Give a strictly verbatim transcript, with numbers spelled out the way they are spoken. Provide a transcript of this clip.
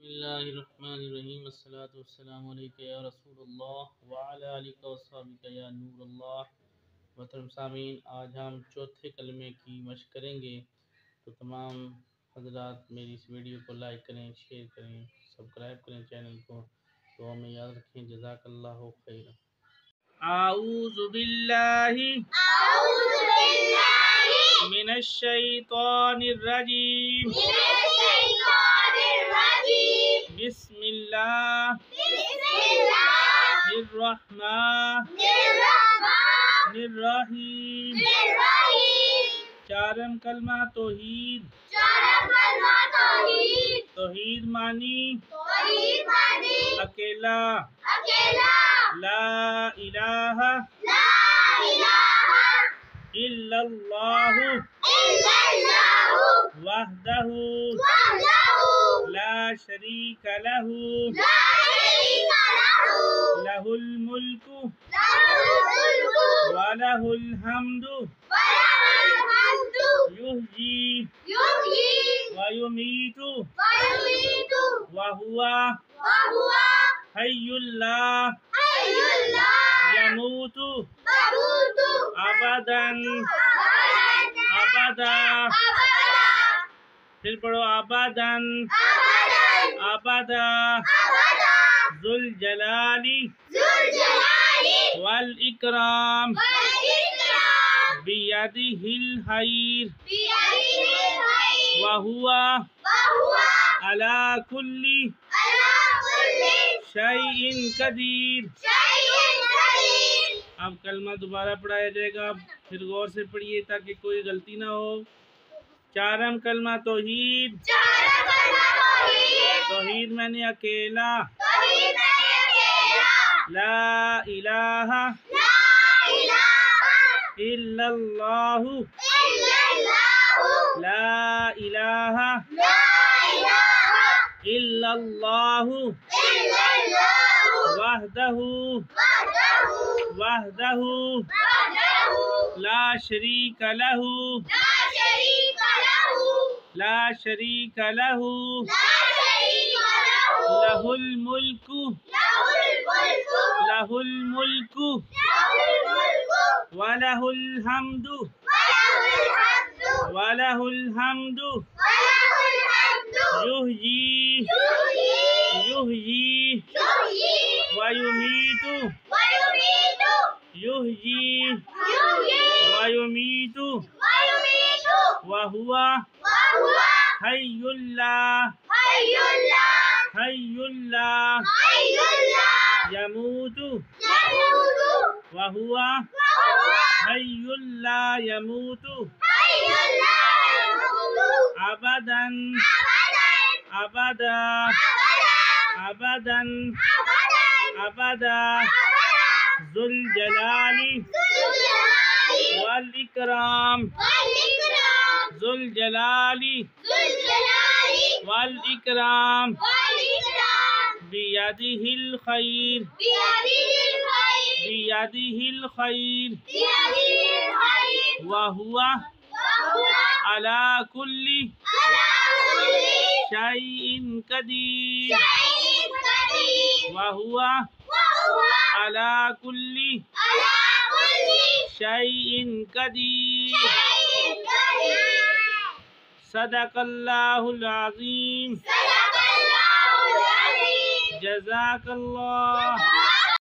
बिस्मिल्लाहिर्रहमानिर्रहीम अस्सलातु वस्सलामु अलैका या रसूलल्लाह व अला आलिका व अस्हाबिका या नूरल्लाह। मोहतरम सामीन, आज हम चौथे कलमे की मशक करेंगे, तो तमाम हजरात मेरी इस वीडियो को लाइक करें, शेयर करें, सब्सक्राइब करें चैनल को। तो हमें याद रखें। जज़ाकल्लाहु खैरा। आऊज़ु बिल्लाहि मिनश शैतानिर रजीम। बिस्मिल्लाहिर्रहमानिर्रहीम। चारम कलमा तौहीद। तौहीद मानी अकेला। ला इलाहा इल्लल्लाहु वहदहु ला शरीका लहु लहुल मुल्कु व लहुल हम्दु युहयी व युमीतु व हुवा हय्युल ला यमूतु अबदन अबदा। फिर पढ़ो अबदन अबदा। जुल जलाली वल इकराम बियदिहिल खैर व हुवा अला कुल्ली शैइन कदीर। अब कलमा दोबारा पढ़ाया जाएगा, फिर गौर से पढ़िए ताकि कोई गलती ना हो। चारम कलमा तौहीद। तौहीद मैंने अकेला। ला इलाहा इल्लल्लाहु ला इलाहा इल्लल्लाहु वहदहु वहदहु ला शरीका लहु ला शरीका लहु लहुल मुल्कु लहुल मुल्कु व लहुल हम्दु व लहुल हम्दु युहयी युहयी व युमीतु युहयी व युमीतु व हुवा हय्युल ला हय्युल ला यमूतु व हुवा हय्युल ला यमूतु अबदन अबदा अबदन अबदा। जुल जलाली वल इकराम जुल जलाली वल इकराम बियदिहिल खैर बियदिहिल खैर व हुवा अला कुल्ली शैइन कदीर व हुवा अला कुल्ली शैइन कदीर। सदक़ल्लाहुल अज़ीम। जज़ाकल्लाह।